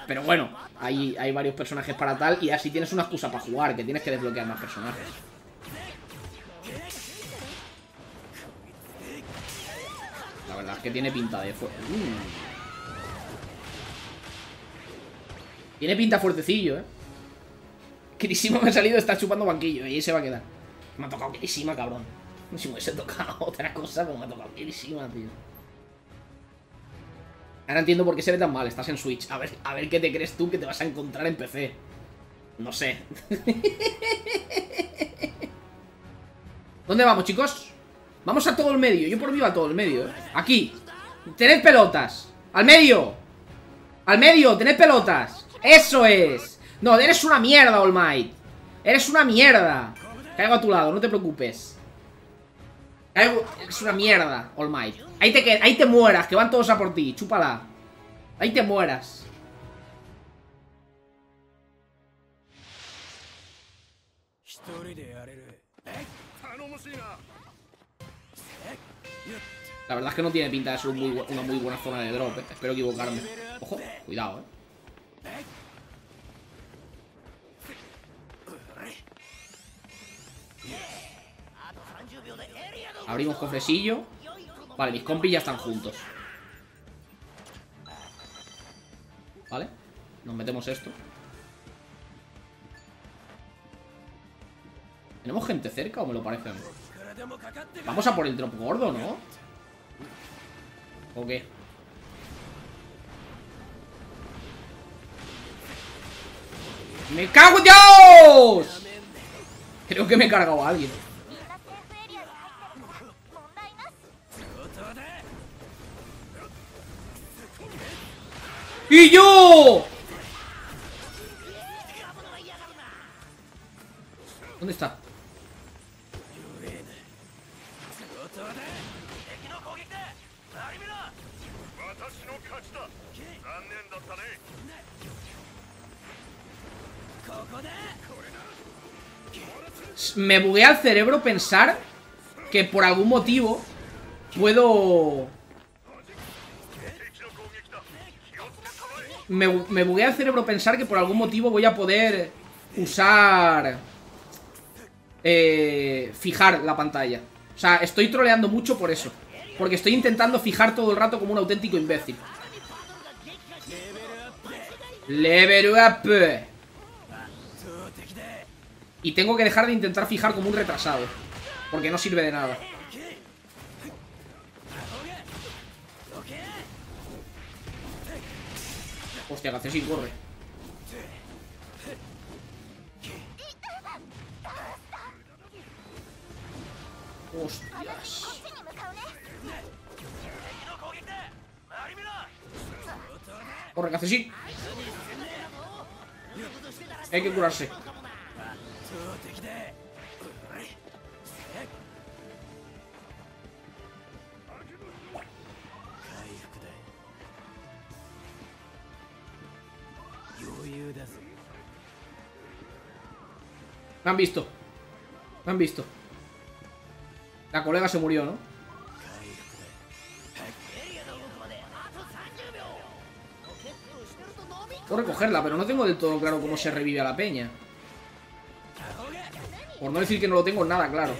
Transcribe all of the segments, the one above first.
Pero bueno, hay varios personajes para tal. Y así tienes una excusa para jugar, que tienes que desbloquear más personajes. La verdad es que tiene pinta de Tiene pinta fuertecillo, Kirishima me ha salido, está chupando banquillo. Y ahí se va a quedar. Me ha tocado Kirishima, cabrón. Si me hubiese tocado otra cosa, pues me ha tocado Kirishima, tío. Ahora entiendo por qué se ve tan mal. Estás en Switch. A ver qué te crees tú que te vas a encontrar en PC. No sé. ¿Dónde vamos, chicos? Vamos a todo el medio. Yo por mí va a todo el medio, Aquí. Tened pelotas. Al medio. Al medio, tened pelotas. Eso es. No, eres una mierda, All Might. Eres una mierda. Caigo a tu lado, no te preocupes. Es una mierda, All Might. Ahí te mueras, que van todos a por ti. Chúpala. Ahí te mueras. La verdad es que no tiene pinta de ser una muy buena zona de drop, Espero equivocarme. Ojo, cuidado, Abrimos cofrecillo. Vale, mis compis ya están juntos. Vale, nos metemos esto. ¿Tenemos gente cerca o me lo parece a mí? Vamos a por el drop gordo, ¿no? ¿O qué? ¡Me cago en Dios! Creo que me he cargado a alguien. ¡Y yo! ¿Dónde está? Me buguea el cerebro pensar que por algún motivo puedo... Me buguea el cerebro pensar que por algún motivo voy a poder usar... fijar la pantalla. O sea, estoy troleando mucho por eso. Porque estoy intentando fijar todo el rato como un auténtico imbécil. Level up. Y tengo que dejar de intentar fijar como un retrasado. Porque no sirve de nada. Hostia, que hace sin corre. Hostias. Corre, que hace sí. Hay que curarse. Me han visto. Me han visto. La colega se murió, ¿no? Puedo recogerla, pero no tengo del todo claro cómo se revive a la peña. Por no decir que no lo tengo nada claro.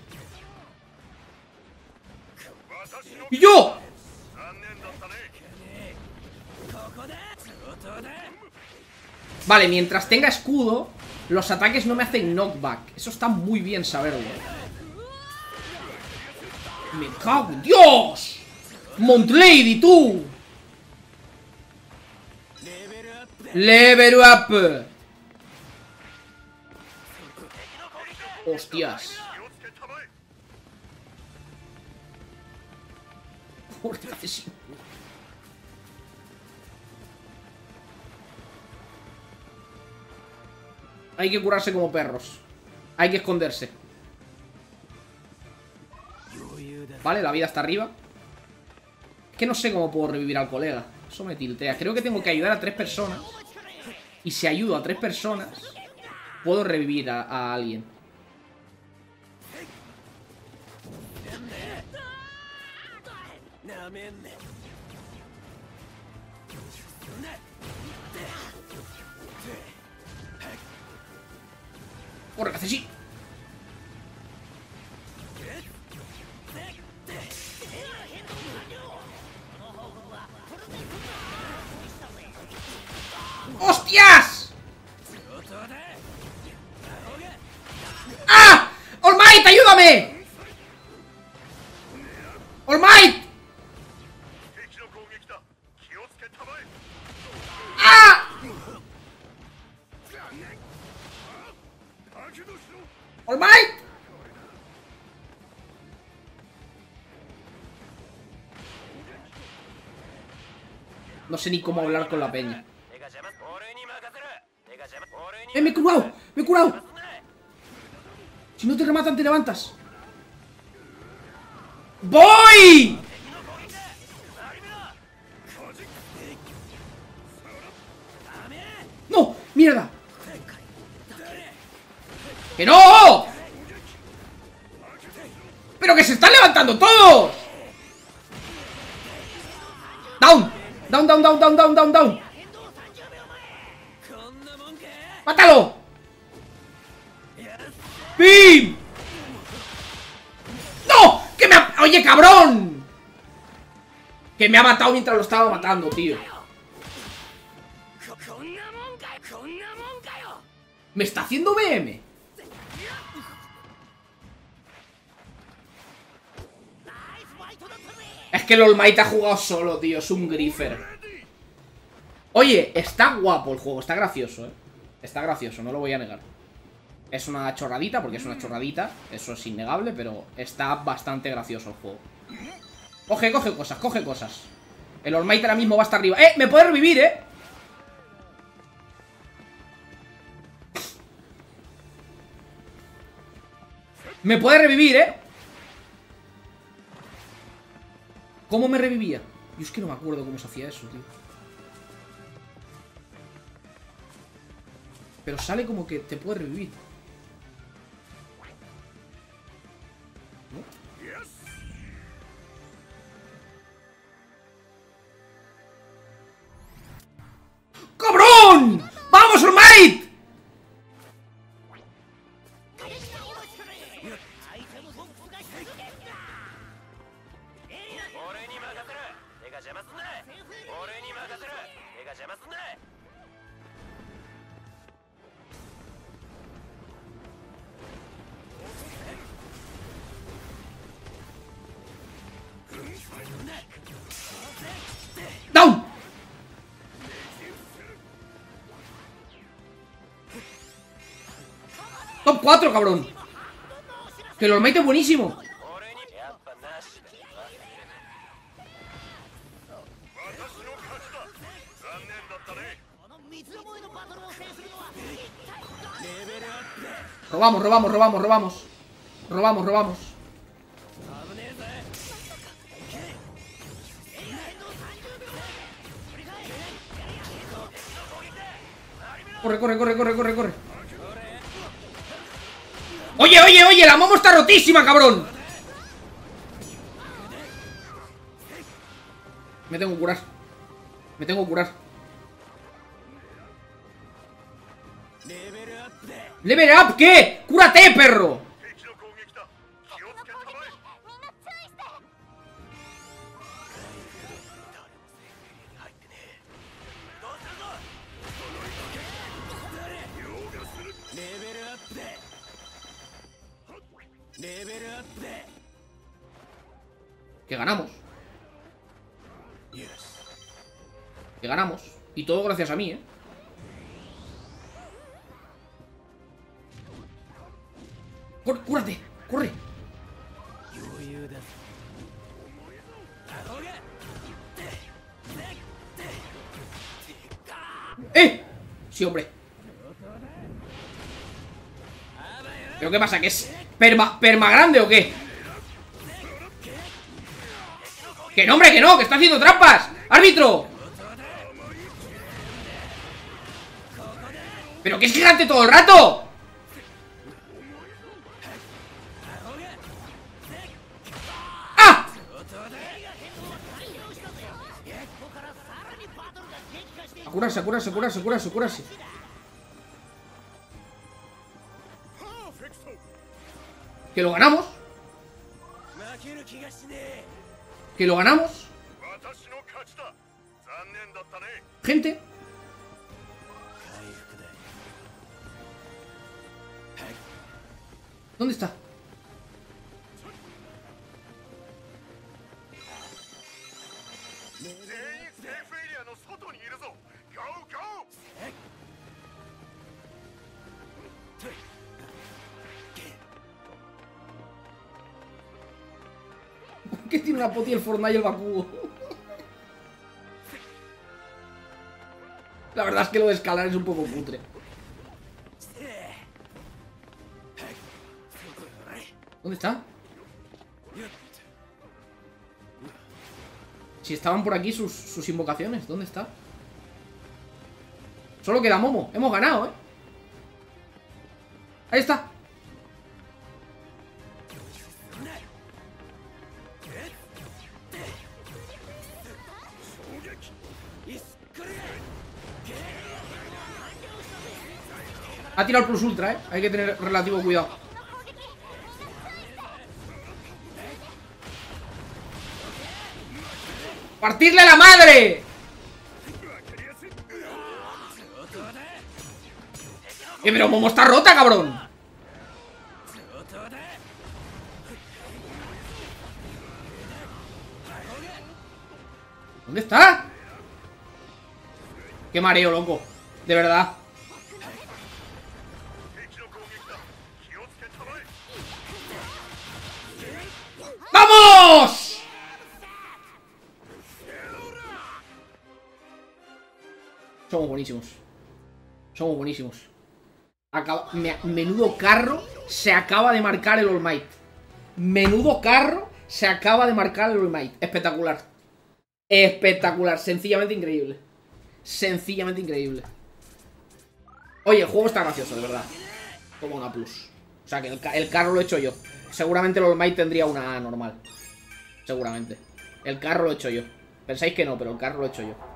¡Y yo! Vale, mientras tenga escudo, los ataques no me hacen knockback. Eso está muy bien saberlo. ¡Me cago en Dios! ¡Montlady, tú! ¡Level up! ¡Hostias! ¡Hostias! Hay que curarse como perros. Hay que esconderse. Vale, la vida está arriba. Es que no sé cómo puedo revivir al colega. Eso me tiltea. Creo que tengo que ayudar a 3 personas. Y si ayudo a 3 personas, puedo revivir a alguien. Corre, que hace así. ¡Hostias! ¡Ah! ¡All Might, ayúdame! ¡All Might! ¡Ah! ¡All Might! No sé ni cómo hablar con la peña. Me he curado! ¡Me he curado! Si no te rematan, te levantas. ¡Voy! ¡No! ¡Mierda! ¡Que no! ¡Pero que se están levantando todos! ¡Down! ¡Down, down, down, down, down, down, down! ¡Mátalo! ¡Pim! ¡No! ¡Que me ha... ¡Oye, cabrón! Que me ha matado mientras lo estaba matando, tío. ¿Me está haciendo BM? Es que el All Might ha jugado solo, tío. Es un griffer. Oye, está guapo el juego. Está gracioso, Está gracioso, no lo voy a negar. Es una chorradita, porque es una chorradita. Eso es innegable, pero está bastante gracioso el juego. Coge cosas, coge cosas. El All Might ahora mismo va hasta arriba. Me puede revivir, Me puede revivir, ¿Cómo me revivía? Yo es que no me acuerdo cómo se hacía eso, tío. Pero sale como que te puede revivir. ¿No? ¡Cabrón! ¡Vamos, All Might! ¡Down! Top 4, cabrón. Que el All Might es buenísimo. Robamos, robamos, robamos, robamos. Robamos, robamos. Corre, corre, corre, corre, corre, corre. Oye, oye, oye, la Momo está rotísima, cabrón. Me tengo que curar. Me tengo que curar. ¿Level up qué? ¡Cúrate, perro! Que ganamos. Que ganamos. Y todo gracias a mí, ¡Cúrate! ¡Corre! Sí, hombre. ¿Pero qué pasa? ¿Que es perma grande o qué? ¡Que no, hombre, que no! ¡Que está haciendo trampas! ¡Árbitro! ¡Pero que es gigante todo el rato! ¡Ah! A curarse, a curarse, a curarse, a curarse, a curarse. Que lo ganamos. Que lo ganamos. Gente. ¿Dónde está? ¿Por qué tiene una poti el Fortnite y el Bakugo? La verdad es que lo de escalar es un poco cutre. ¿Dónde está? Si estaban por aquí sus invocaciones, ¿dónde está? Solo queda Momo. Hemos ganado, ¿eh? Ahí está. Ha tirado el plus ultra, ¿eh? Hay que tener relativo cuidado. ¡Partirle la madre! Pero Momo está rota, cabrón. ¿Dónde está? Qué mareo, loco. De verdad. ¡Vamos! Somos buenísimos. Somos buenísimos. Menudo carro se acaba de marcar el All Might. Menudo carro se acaba de marcar el All Might. Espectacular. Espectacular. Sencillamente increíble. Sencillamente increíble. Oye, el juego está gracioso, de verdad. Como una plus. O sea, que el carro lo he hecho yo. Seguramente el All Might tendría una A normal. Seguramente. El carro lo he hecho yo. Pensáis que no, pero el carro lo he hecho yo.